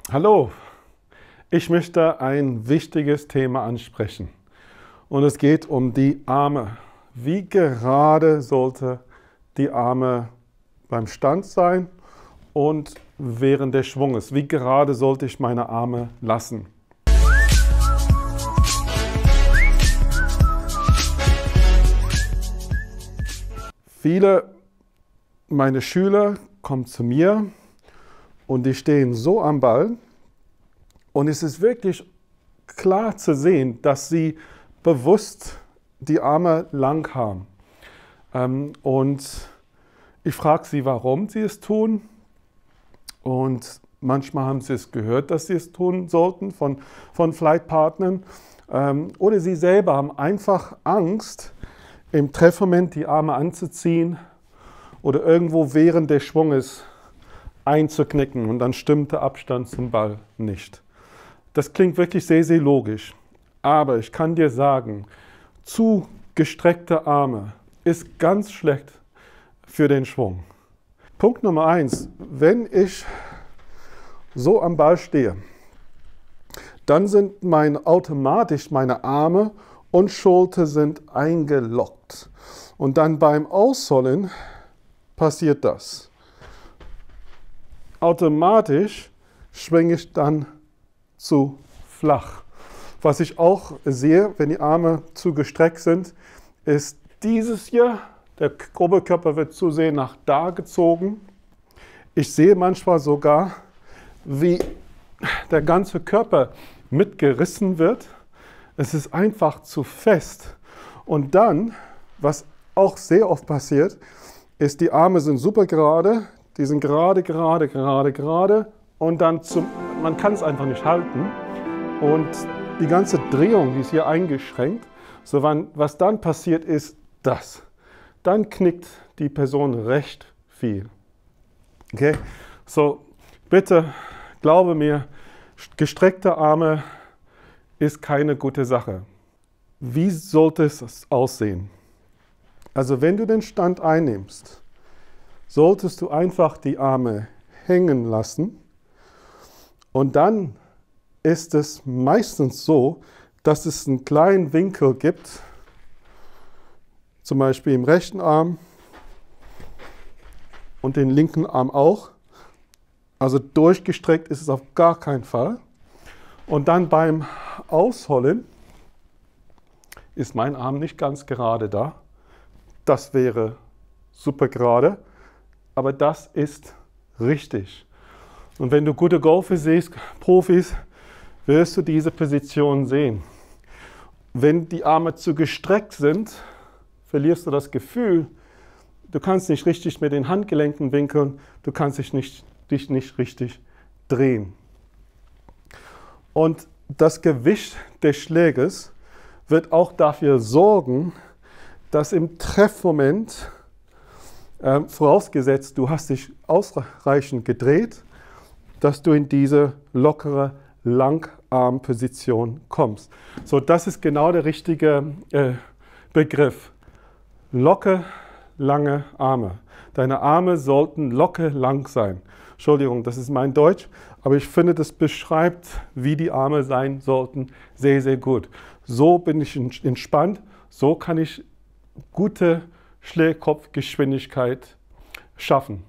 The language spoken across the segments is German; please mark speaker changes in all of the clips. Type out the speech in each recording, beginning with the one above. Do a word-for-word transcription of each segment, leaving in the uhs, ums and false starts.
Speaker 1: Hallo, ich möchte ein wichtiges Thema ansprechen und es geht um die Arme. Wie gerade sollte die Arme beim Stand sein und während des Schwunges? Wie gerade sollte ich meine Arme lassen? Viele meiner Schüler kommen zu mir und die stehen so am Ball und es ist wirklich klar zu sehen, dass sie bewusst die Arme lang haben. Ähm, und ich frage sie, warum sie es tun. Und manchmal haben sie es gehört, dass sie es tun sollten von, von Flightpartnern. Ähm, oder sie selber haben einfach Angst, im Treffmoment die Arme anzuziehen oder irgendwo während des Schwunges einzuknicken und dann stimmt der Abstand zum Ball nicht. Das klingt wirklich sehr, sehr logisch. Aber ich kann dir sagen, zu gestreckte Arme ist ganz schlecht für den Schwung. Punkt Nummer eins, wenn ich so am Ball stehe, dann sind mein, automatisch meine Arme und Schulter sind eingeloggt. Und dann beim Ausholen passiert das. Automatisch schwinge ich dann zu flach. Was ich auch sehe, wenn die Arme zu gestreckt sind, ist dieses hier, der Oberkörper wird zu sehr nach da gezogen. Ich sehe manchmal sogar, wie der ganze Körper mitgerissen wird. Es ist einfach zu fest. Und dann, was auch sehr oft passiert, ist, die Arme sind super gerade, die sind gerade, gerade, gerade, gerade und dann zum, man kann es einfach nicht halten und die ganze Drehung, die ist hier eingeschränkt. So, wann, was dann passiert ist das. Dann knickt die Person recht viel. Okay? So, bitte glaube mir, gestreckte Arme ist keine gute Sache. Wie sollte es aussehen? Also wenn du den Stand einnimmst, solltest du einfach die Arme hängen lassen und dann ist es meistens so, dass es einen kleinen Winkel gibt, zum Beispiel im rechten Arm und den linken Arm auch. Also durchgestreckt ist es auf gar keinen Fall. Und dann beim Ausholen ist mein Arm nicht ganz gerade da. Das wäre super gerade, aber das ist richtig. Und wenn du gute Golfer siehst, Profis, wirst du diese Position sehen. Wenn die Arme zu gestreckt sind, verlierst du das Gefühl, du kannst nicht richtig mit den Handgelenken winkeln, du kannst dich nicht, dich nicht richtig drehen. Und das Gewicht des Schläges wird auch dafür sorgen, dass im Treffmoment, äh, vorausgesetzt du hast dich ausreichend gedreht, dass du in diese lockere Langarmposition kommst. So, das ist genau der richtige äh, Begriff. Locke, lange Arme. Deine Arme sollten locke lang sein. Entschuldigung, das ist mein Deutsch, aber ich finde, das beschreibt, wie die Arme sein sollten, sehr, sehr gut. So bin ich entspannt, so kann ich gute Schlägkopfgeschwindigkeit schaffen.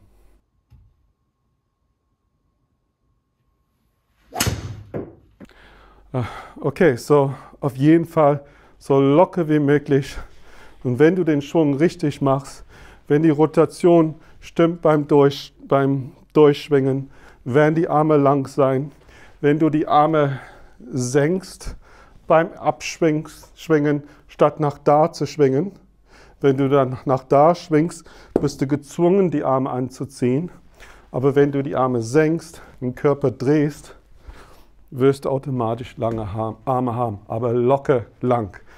Speaker 1: Okay, so auf jeden Fall so locker wie möglich. Und wenn du den Schwung richtig machst, wenn die Rotation stimmt beim, Durch, beim Durchschwingen, werden die Arme lang sein. Wenn du die Arme senkst beim Abschwingen, statt nach da zu schwingen, wenn du dann nach da schwingst, bist du gezwungen, die Arme anzuziehen. Aber wenn du die Arme senkst, den Körper drehst, wirst du automatisch lange Arme haben, aber locker lang.